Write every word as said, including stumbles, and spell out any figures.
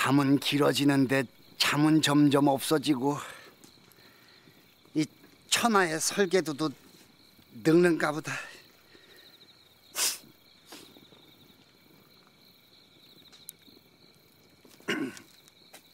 밤은 길어지는데 잠은 점점 없어지고 이 천하의 설계도도 늙는가 보다.